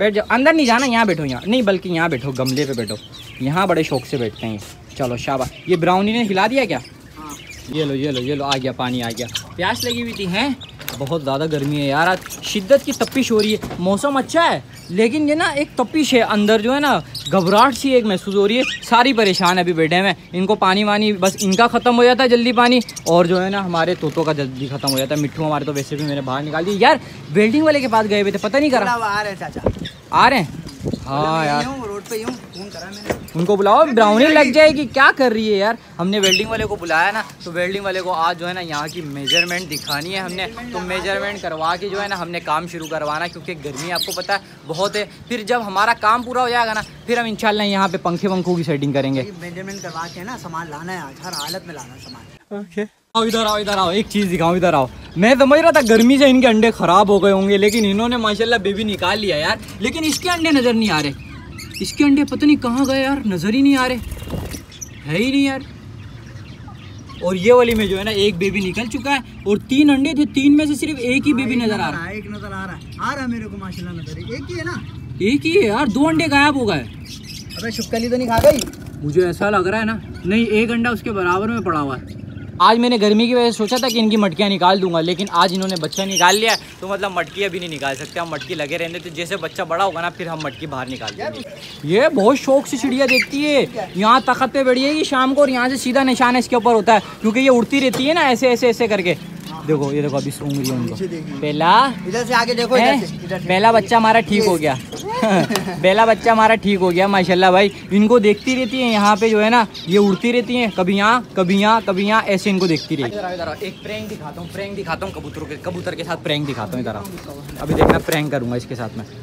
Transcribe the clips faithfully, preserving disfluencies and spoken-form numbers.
बैठ जाओ, अंदर नहीं जाना, यहाँ बैठो, यहाँ नहीं बल्कि यहाँ बैठो, गमले पे बैठो, यहाँ बड़े शौक से बैठते हैं ये। चलो शाबाश। ये ब्राउनी ने हिला दिया क्या? हाँ। ये लो ये लो ये लो, आ गया पानी, आ गया। प्यास लगी हुई थी हैं, बहुत ज़्यादा गर्मी है यार, आज शिद्दत की तपिश हो रही है। मौसम अच्छा है लेकिन ये ना एक तपिश है अंदर, जो है ना घबराहट सी एक महसूस हो रही है। सारी परेशान है अभी बैठे हैं, इनको पानी वानी बस इनका ख़त्म हो जाता है जल्दी पानी, और जो है ना हमारे तोतों का जल्दी ख़त्म हो जाता है। मिट्टू हमारे तो वैसे भी मैंने बाहर निकाल दिया यार, वेल्डिंग वाले के पास गए हुए थे, पता नहीं करा। आ रहे चाचा, आ रहे हैं? हाँ यार, रोड पे यूं फोन करा मैंने, उनको बुलाओ, ब्राउनी लग जाएगी, क्या कर रही है यार। हमने वेल्डिंग वाले को बुलाया ना, तो वेल्डिंग वाले को आज जो है ना यहाँ की मेजरमेंट दिखानी है हमने, तो मेजरमेंट करवा के जो है ना हमने काम शुरू करवाना, क्योंकि गर्मी आपको पता है बहुत है। फिर जब हमारा काम पूरा हो जाएगा ना, फिर हम इंशाल्लाह यहाँ पे पंखे वंखों की सेटिंग करेंगे। मेजरमेंट करवा के ना सामान लाना है आज, हर हालत में लाना सामान। ओके आओ इधर आओ इधर आओ, एक चीज़ दिखाऊं, इधर आओ। मैं समझ रहा था गर्मी से इनके अंडे ख़राब हो गए होंगे, लेकिन इन्होंने माशाल्लाह बेबी निकाल लिया यार। लेकिन इसके अंडे नज़र नहीं आ रहे, इसके अंडे पता नहीं कहाँ गए यार, नज़र ही नहीं आ रहे, है ही नहीं यार। और ये वाली में जो है ना एक बेबी निकल चुका है, और तीन अंडे थे, तीन में से सिर्फ एक ही बेबी नज़र आ रहा है। एक नज़र आ रहा है, आ रहा है मेरे को माशाल्लाह नज़र, एक ही है ना, एक ही है यार, दो अंडे गायब हो गए। अबे शुक्कली तो नहीं खा गई? मुझे ऐसा लग रहा है ना, नहीं एक अंडा उसके बराबर में पड़ा हुआ है। आज मैंने गर्मी की वजह से सोचा था कि इनकी मटकियाँ निकाल दूंगा, लेकिन आज इन्होंने बच्चा निकाल लिया, तो मतलब मटकी अभी नहीं निकाल सकते हम, मटकी लगे रहने, तो जैसे बच्चा बड़ा होगा ना फिर हम मटकी बाहर निकाल देंगे। ये बहुत शौक से चिड़िया देखती है, यहाँ तख्त पे बैठिएगी शाम को, और यहाँ से सीधा निशान इसके ऊपर होता है, क्योंकि ये उड़ती रहती है ना ऐसे ऐसे ऐसे करके। देखो ये देखो अभी सूंघ रही है उनको। पहला इधर से आगे देखो, इधर से, इधर से। पहला बच्चा हमारा ठीक हो गया पहला बच्चा हमारा ठीक हो गया माशाल्लाह भाई। इनको देखती रहती है यहाँ पे, जो है ना ये उड़ती रहती हैं, कभी यहाँ कभी यहाँ कभी यहाँ, ऐसे इनको देखती रहती है। एक प्रैंक दिखाता हूँ, प्रैंक दिखाता हूँ कबूतरों के, कबूतर के साथ प्रैंक दिखाता हूँ। इधर आओ, अभी देखना प्रैंक करूँगा इसके साथ में।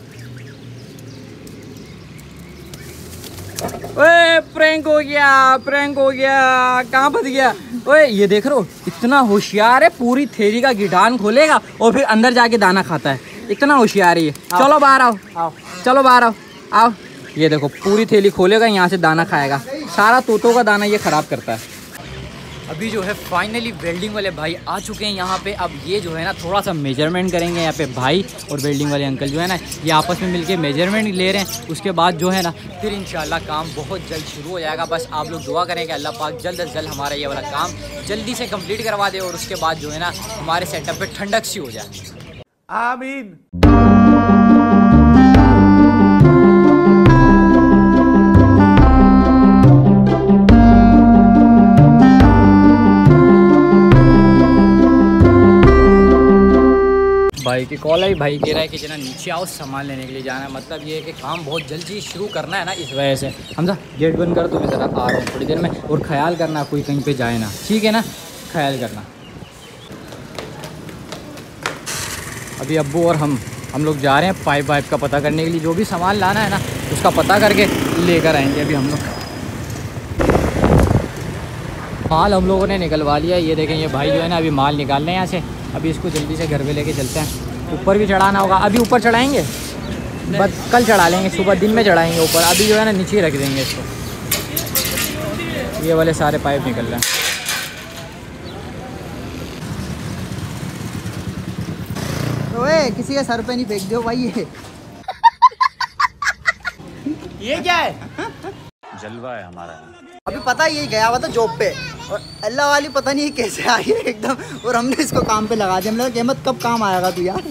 ओए प्रैंक हो गया, प्रैंक हो गया, कहाँ फंस गया? ओए ये देख रहे हो, इतना होशियार है, पूरी थैली का गिटान खोलेगा और फिर अंदर जाके दाना खाता है, इतना होशियार है ये। चलो बाहर आओ, आओ चलो बाहर आओ, आओ। ये देखो पूरी थैली खोलेगा, यहाँ से दाना खाएगा, सारा तोतों का दाना ये ख़राब करता है। अभी जो है फाइनली वेल्डिंग वाले भाई आ चुके हैं यहाँ पे। अब ये जो है ना थोड़ा सा मेजरमेंट करेंगे यहाँ पे, भाई और वेल्डिंग वाले अंकल जो है ना ये आपस में मिलके मेजरमेंट ले रहे हैं। उसके बाद जो है ना फिर इंशाल्लाह काम बहुत जल्द शुरू हो जाएगा। बस आप लोग दुआ करें कि अल्लाह पाक जल्द अज जल्द हमारा ये वाला काम जल्दी से कंप्लीट करवा दे, और उसके बाद जो है ना हमारे सेटअप पे ठंडक सी हो जाए। आमीन। भाई की कॉल आई, भाई कह रहा है कि जना नीचे आओ सामान लेने के लिए जाना है। मतलब ये है कि काम बहुत जल्दी शुरू करना है ना, इस वजह से। हमजा गेट बंद कर, तो मैं ज़रा आ रहा हूँ थोड़ी देर में, और ख्याल करना कोई कहीं पे जाए ना, ठीक है ना, ख्याल करना। अभी अब्बू और हम हम लोग जा रहे हैं पाइप वाइप का पता करने के लिए, जो भी सामान लाना है ना उसका पता करके लेकर आएंगे। अभी हम लोग माल हम लोगों ने निकलवा लिया है। ये देखें ये भाई जो है ना अभी माल निकाल रहे हैं यहाँ से। अभी इसको जल्दी से घर पे लेके चलते हैं, ऊपर भी चढ़ाना होगा। अभी ऊपर चढ़ाएंगे, बस कल चढ़ा लेंगे, सुबह दिन में चढ़ाएंगे ऊपर। अभी जो है ना नीचे रख देंगे इसको। ये वाले सारे पाइप निकल रहे हैं। ओए किसी के सर पे नहीं फेंक दो भाई ये ये क्या है? जलवा है हमारा। अभी पता है ये गया हुआ था जॉब पे, और अल्लाह वाली पता नहीं कैसे आई है एकदम, और हमने इसको काम पे लगा दिया। मतलब कीमत कब काम आएगा तू यार।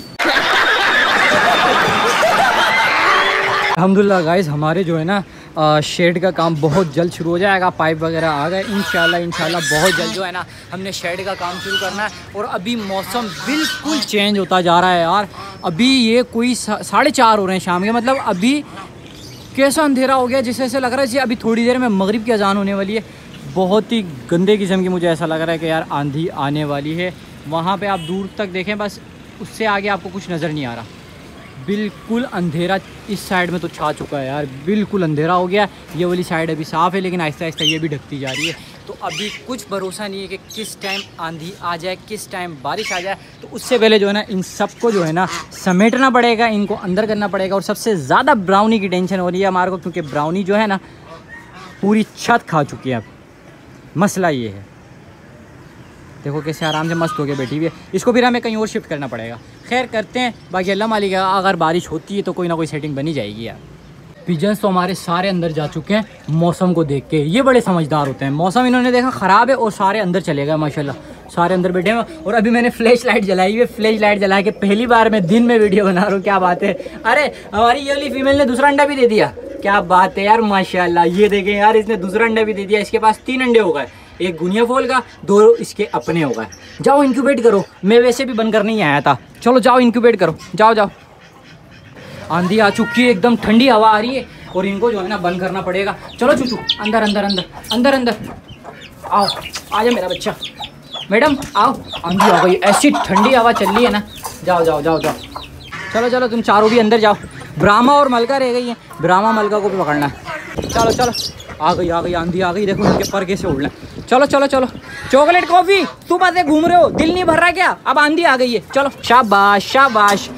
अल्हम्दुलिल्लाह गाइस, हमारे जो है ना शेड का काम बहुत जल्द शुरू हो जाएगा। पाइप वगैरह आ गए इंशाल्लाह इंशाल्लाह बहुत जल्द जो है ना हमने शेड का काम शुरू करना है। और अभी मौसम बिल्कुल चेंज होता जा रहा है यार। अभी ये कोई साढ़े चार हो रहे हैं शाम के, मतलब अभी कैसा अंधेरा हो गया, जिससे ऐसे लग रहा है जी अभी थोड़ी देर में मगरिब की अजान होने वाली है। बहुत ही गंदे किस्म की मुझे ऐसा लग रहा है कि यार आंधी आने वाली है। वहाँ पे आप दूर तक देखें, बस उससे आगे आपको कुछ नज़र नहीं आ रहा। बिल्कुल अंधेरा इस साइड में तो छा चुका है यार, बिल्कुल अंधेरा हो गया। ये वाली साइड अभी साफ़ है, लेकिन आहिस्ता आहिस्ता ये भी ढकती जा रही है। तो अभी कुछ भरोसा नहीं है कि किस टाइम आंधी आ जाए, किस टाइम बारिश आ जाए। तो उससे पहले जो है ना इन सबको जो है ना समेटना पड़ेगा, इनको अंदर करना पड़ेगा। और सबसे ज़्यादा ब्राउनी की टेंशन हो रही है हमारे को, क्योंकि ब्राउनी जो है ना पूरी छत खा चुकी है। अब मसला ये है, देखो कैसे आराम से मस्त होके बैठी हुई है। इसको फिर हमें कहीं और शिफ्ट करना पड़ेगा। खैर करते हैं, बाकी अल्लाह मालिक है, अगर बारिश होती है तो कोई ना कोई सेटिंग बनी जाएगी यार। पिजन्स तो हमारे सारे अंदर जा चुके हैं मौसम को देख के। ये बड़े समझदार होते हैं, मौसम इन्होंने देखा ख़राब है और सारे अंदर चले गए माशाल्लाह, सारे अंदर बैठे हैं। और अभी मैंने फ्लैश लाइट जलाई हुई है, फ्लैश लाइट जला के पहली बार मैं दिन में वीडियो बना रहा हूँ। क्या बात है, अरे हमारी ये वाली फीमेल ने दूसरा अंडा भी दे दिया, क्या बात है यार माशाल्लाह। ये देखें यार, इसने दूसरा अंडा भी दे दिया, इसके पास तीन अंडे हो गए, एक गुनिया फॉल का, दो इसके अपने हो गए। जाओ इंक्यूबेट करो, मैं वैसे भी बंद करने ही आया था, चलो जाओ इंक्यूबेट करो, जाओ जाओ। आंधी आ चुकी है, एकदम ठंडी हवा आ रही है और इनको जो है ना बंद करना पड़ेगा। चलो चूचू अंदर अंदर अंदर अंदर अंदर आओ, आ जा मेरा बच्चा, मैडम आओ। आंधी आ गई, ऐसी ठंडी हवा चल रही है ना, जाओ जाओ जाओ जाओ, चलो चलो तुम चारों भी अंदर जाओ। ब्राह्मा और मलका रह गई है, ब्राह्मा मलका को भी पकड़ना है। चलो चलो, आ गई आ गई आंधी आ गई, देखो उनके पर कैसे उड़ रहे हैं। चलो चलो चलो, चॉकलेट कॉफ़ी, तू बातें घूम रहे हो, दिल नहीं भर रहा क्या? अब आंधी आ गई है, चलो शाबाश शाबाश।